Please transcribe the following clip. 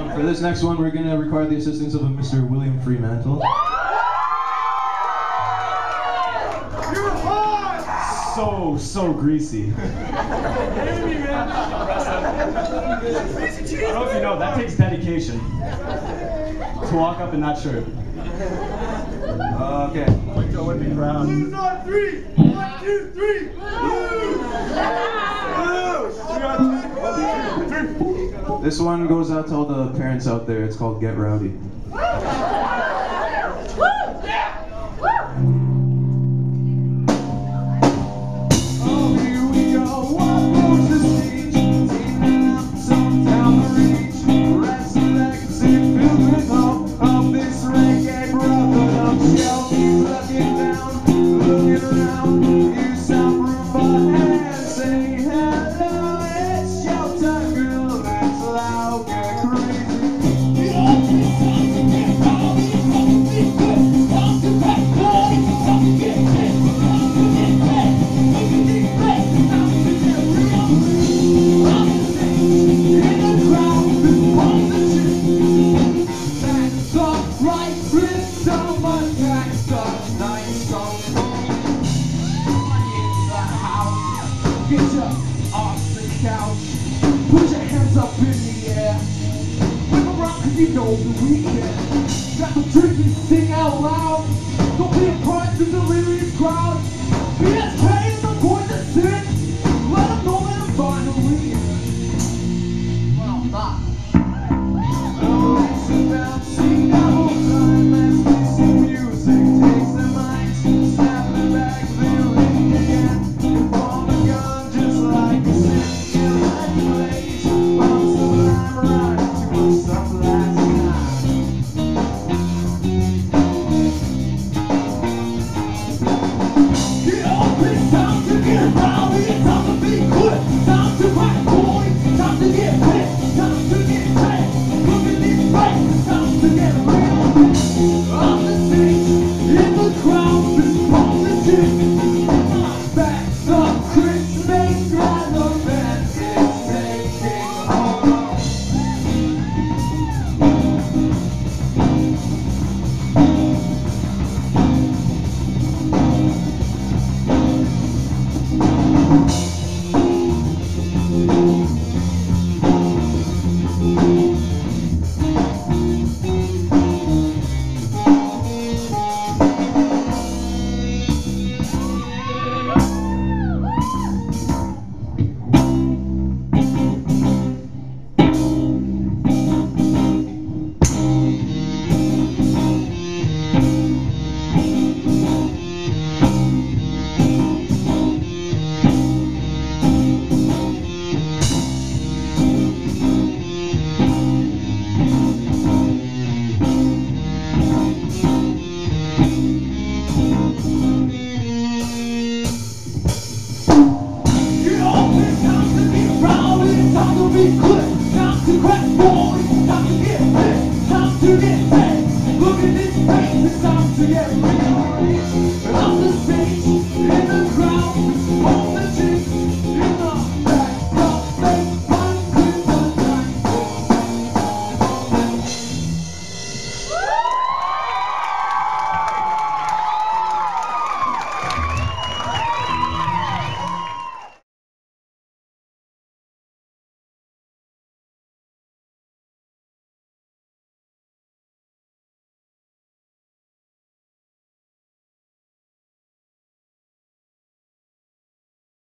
For this next one, we're going to require the assistance of a Mr. William Fremantle. You're hot! So greasy. I don't know if you know, that takes dedication to walk up in that shirt. Okay. Blues on 3! 1, 2, 3! Blues! This one goes out to all the parents out there. It's called Get Rowdy. Get your off the couch. Put your hands up in the air. Whip around cause you know the weekend. Grab a drink and sing out loud. Don't be a part of the delirious crowd. Be as